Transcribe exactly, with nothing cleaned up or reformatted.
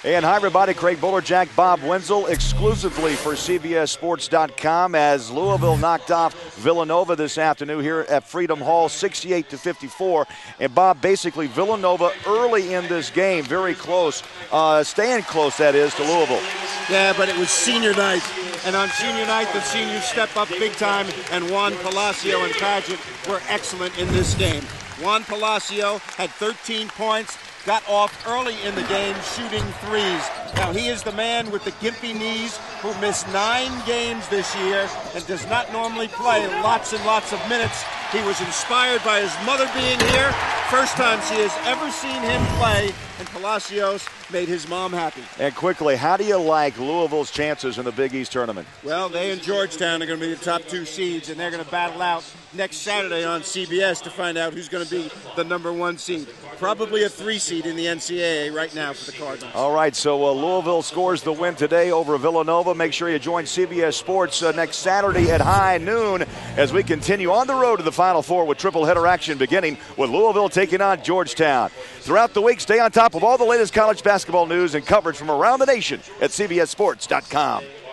And hi, everybody. Craig Bolerjack, Bob Wenzel, exclusively for C B S Sports dot com as Louisville knocked off Villanova this afternoon here at Freedom Hall, sixty-eight to fifty-four. And, Bob, basically Villanova early in this game, very close, uh, staying close, that is, to Louisville. Yeah, but it was senior night. And on senior night, the seniors step up big time, and Juan Palacios and Paget were excellent in this game. Juan Palacios had thirteen points, got off early in the game shooting threes. Now, he is the man with the gimpy knees who missed nine games this year and does not normally play lots and lots of minutes. He was inspired by his mother being here. First time she has ever seen him play, and Palacios made his mom happy. And quickly, how do you like Louisville's chances in the Big East tournament? Well, they and Georgetown are going to be the top two seeds, and they're going to battle out next Saturday on C B S to find out who's going to be the number one seed. Probably a three seed in the N C double A right now for the Cardinals. All right, so uh, Louisville scores the win today over Villanova. Make sure you join C B S Sports uh, next Saturday at high noon as we continue on the road to the Final Four with triple header action beginning with Louisville taking on Georgetown. Throughout the week, stay on top of all the latest college basketball news and coverage from around the nation at C B S Sports dot com.